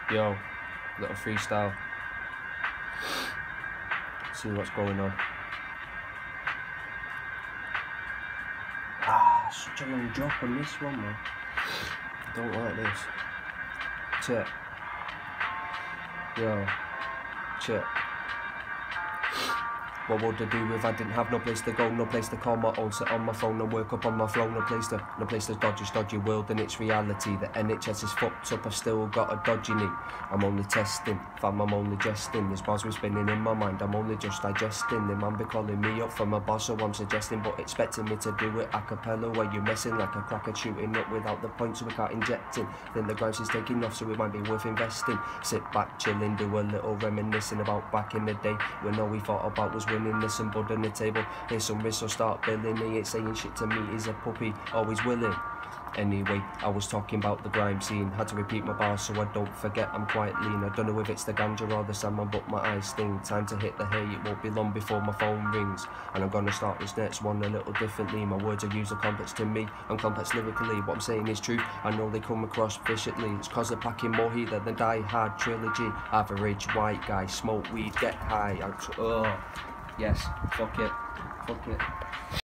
Yo, little freestyle. See what's going on. Such a long drop on this one, man. Don't like this. Check. Yo, check. What would I do if I didn't have no place to go, no place to call my own, sit on my phone and work up on my flow, no place to dodge this dodgy world and its reality. The NHS is fucked up, I've still got a dodgy knee. I'm only testing, fam, I'm only jesting. There's bars been spinning in my mind, I'm only just digesting. The man be calling me up from a boss, so I'm suggesting, but expecting me to do it a cappella. Where you messing like a cracker shooting up without the point, so we can't injecting. Then the grounds is taking off, so it might be worth investing. Sit back, chilling, do a little reminiscing about back in the day when all we thought about was winning this and bud on the table. Here's some risk, so start billing. He ain't saying shit to me, he's a puppy, always willing. Anyway, I was talking about the grime scene. Had to repeat my bars so I don't forget I'm quite lean. I don't know if it's the ganja or the salmon, but my eyes sting. Time to hit the hay, it won't be long before my phone rings. And I'm gonna start this next one a little differently. My words are used are complex to me, I'm complex lyrically. What I'm saying is truth, I know they come across efficiently. It's cause they're packing more heat than the Die Hard trilogy. Average white guy, smoke weed, get high. Yes, fuck it.